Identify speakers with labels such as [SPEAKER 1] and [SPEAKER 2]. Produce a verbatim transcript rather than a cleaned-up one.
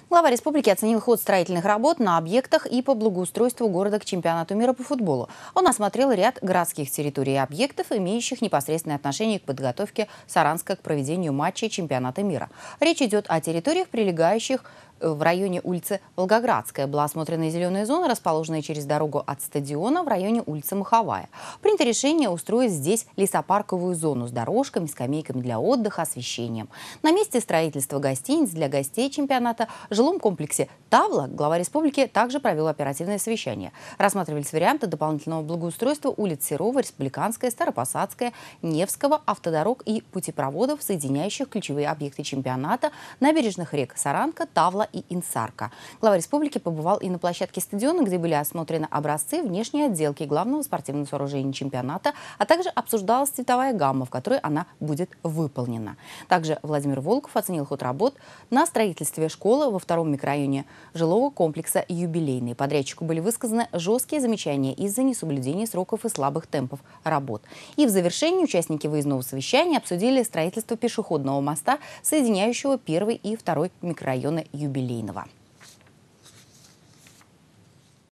[SPEAKER 1] Глава республики оценил ход строительных работ на объектах и по благоустройству города к чемпионату мира по футболу. Он осмотрел ряд городских территорий и объектов, имеющих непосредственное отношение к подготовке Саранска к проведению матчей чемпионата мира. Речь идет о территориях, прилегающих в районе улицы Волгоградская. Была осмотрена и зеленая зона, расположенная через дорогу от стадиона в районе улицы Маховая. Принято решение устроить здесь лесопарковую зону с дорожками, скамейками для отдыха, освещением. На месте строительства гостиниц для гостей чемпионата в жилом комплексе «Тавла» глава республики также провел оперативное совещание. Рассматривались варианты дополнительного благоустройства улиц Серова, Республиканская, Старопосадская, Невского, автодорог и путепроводов, соединяющих ключевые объекты чемпионата, набережных рек Саранка, Тавла и Инсарка. Глава республики побывал и на площадке стадиона, где были осмотрены образцы внешней отделки главного спортивного сооружения чемпионата, а также обсуждалась цветовая гамма, в которой она будет выполнена. Также Владимир Волков оценил ход работ на строительстве школы во втором микрорайоне жилого комплекса «Юбилейный». Подрядчику были высказаны жесткие замечания из-за несоблюдения сроков и слабых темпов работ. И в завершении участники выездного совещания обсудили строительство пешеходного моста, соединяющего первый и второй микрорайоны Юбилейного.